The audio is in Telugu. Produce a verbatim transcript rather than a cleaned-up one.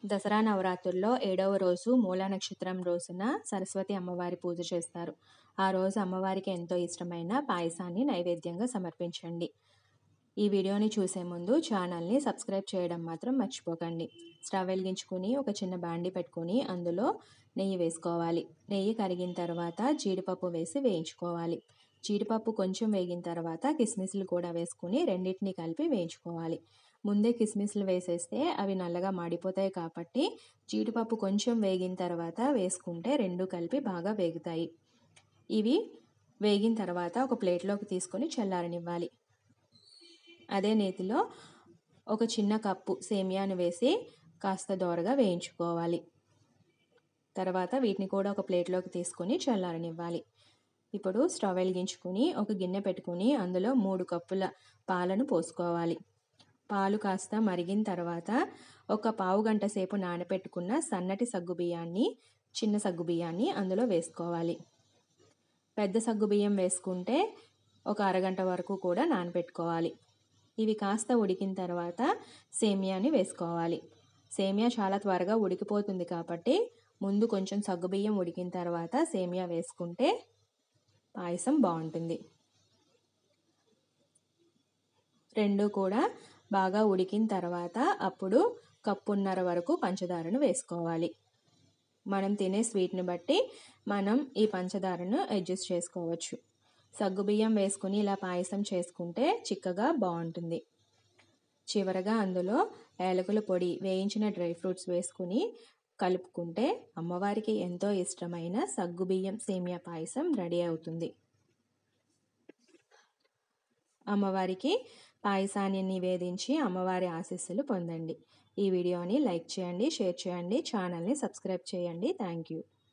దసరా నవరాత్రుల్లో ఏడవ రోజు మూలా నక్షత్రం రోజున సరస్వతి అమ్మవారి పూజ చేస్తారు. ఆ రోజు అమ్మవారికి ఎంతో ఇష్టమైన పాయసాన్ని నైవేద్యంగా సమర్పించండి. ఈ వీడియోని చూసే ముందు ఛానల్ని సబ్స్క్రైబ్ చేయడం మాత్రం మర్చిపోకండి. స్టవ్ వెలిగించుకుని ఒక చిన్న బాండి పెట్టుకుని అందులో నెయ్యి వేసుకోవాలి. నెయ్యి కరిగిన తర్వాత జీడిపప్పు వేసి వేయించుకోవాలి. జీడిపప్పు కొంచెం వేగిన తర్వాత కిస్మిస్లు కూడా వేసుకుని రెండింటిని కలిపి వేయించుకోవాలి. ముందే కిస్మిస్లు వేసేస్తే అవి నల్లగా మాడిపోతాయి కాబట్టి జీడిపప్పు కొంచెం వేగిన తర్వాత వేసుకుంటే రెండు కలిపి బాగా వేగుతాయి. ఇవి వేగిన తర్వాత ఒక ప్లేట్లోకి తీసుకొని చల్లారనివ్వాలి. అదే నేతిలో ఒక చిన్న కప్పు సేమియాను వేసి కాస్త దోరగా వేయించుకోవాలి. తర్వాత వీటిని కూడా ఒక ప్లేట్లోకి తీసుకొని చల్లారనివ్వాలి. ఇప్పుడు స్టవ్ వెలిగించుకుని ఒక గిన్నె పెట్టుకుని అందులో మూడు కప్పుల పాలను పోసుకోవాలి. పాలు కాస్త మరిగిన తర్వాత ఒక పావు గంట సేపు నానబెట్టుకున్న సన్నటి సగ్గుబియ్యాన్ని చిన్న సగ్గుబియ్యాన్ని అందులో వేసుకోవాలి. పెద్ద సగ్గుబియ్యం వేసుకుంటే ఒక అరగంట వరకు కూడా నానబెట్టుకోవాలి. ఇవి కాస్త ఉడికిన తర్వాత సేమియాని వేసుకోవాలి. సేమియా చాలా త్వరగా ఉడికిపోతుంది కాబట్టి ముందు కొంచెం సగ్గుబియ్యం ఉడికిన తర్వాత సేమియా వేసుకుంటే పాయసం బాగుంటుంది. రెండు కూడా బాగా ఉడికిన తర్వాత అప్పుడు కప్పున్నర వరకు పంచదారను వేసుకోవాలి. మనం తినే స్వీట్ని బట్టి మనం ఈ పంచదారను అడ్జస్ట్ చేసుకోవచ్చు. సగ్గుబియ్యం వేసుకుని ఇలా పాయసం చేసుకుంటే చిక్కగా బాగుంటుంది. చివరగా అందులో యాలకుల పొడి, వేయించిన డ్రై ఫ్రూట్స్ వేసుకుని కలుపుకుంటే అమ్మవారికి ఎంతో ఇష్టమైన సగ్గుబియ్యం సేమియా పాయసం రెడీ అవుతుంది. అమ్మవారికి పాయసాన్ని నివేదించి అమ్మవారి ఆశీస్సులు పొందండి. ఈ వీడియోని లైక్ చేయండి, షేర్ చేయండి, ఛానల్ని సబ్స్క్రైబ్ చేయండి. Thank you.